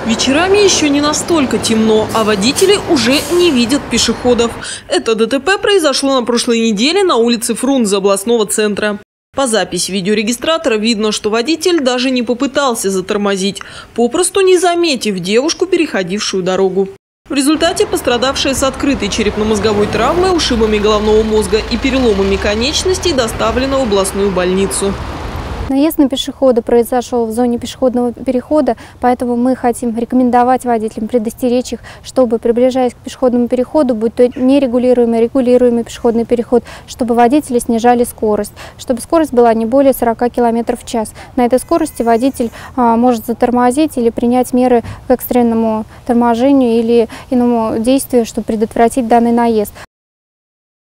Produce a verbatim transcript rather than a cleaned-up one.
Вечерами еще не настолько темно, а водители уже не видят пешеходов. Это ДТП произошло на прошлой неделе на улице Фрунзе областного центра. По записи видеорегистратора видно, что водитель даже не попытался затормозить, попросту не заметив девушку, переходившую дорогу. В результате пострадавшая с открытой черепно-мозговой травмой, ушибами головного мозга и переломами конечностей доставлена в областную больницу. Наезд на пешехода произошел в зоне пешеходного перехода, поэтому мы хотим рекомендовать водителям, предостеречь их, чтобы, приближаясь к пешеходному переходу, будь то нерегулируемый, регулируемый пешеходный переход, чтобы водители снижали скорость, чтобы скорость была не более сорока километров в час. На этой скорости водитель а, может затормозить или принять меры к экстренному торможению или иному действию, чтобы предотвратить данный наезд.